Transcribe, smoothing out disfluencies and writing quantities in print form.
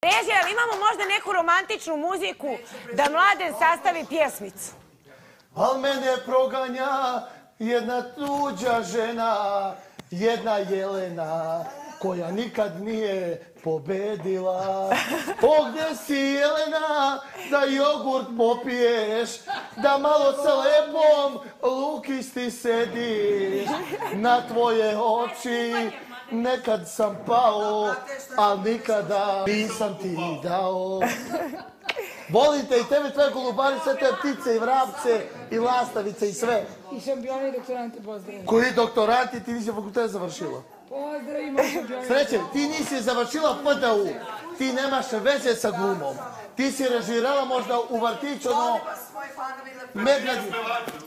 Teži, ali imamo možda neku romantičnu muziku da Mladen sastavi pjesmicu. Al mene proganja jedna tuđa žena, jedna Jelena, koja nikad nije pobedila. O, gdje si Jelena, da jogurt popiješ, da malo sa lepom lukisti sediš. Na tvoje oči nekad sam pao, ali nikada nisam ti dao. Volim te i tebe, tvoje golubari, sve te ptice i vrapce i lastavice i sve. I šampioni i doktoranti pozdravim. Koji doktoranti, ti nisi fakultet završila? Pozdravimo šampioni. Sreće, ti nisi završila PDU, ti nemaš veze sa glumom. Ti si režirala možda u vrtiću ono... Medvedi.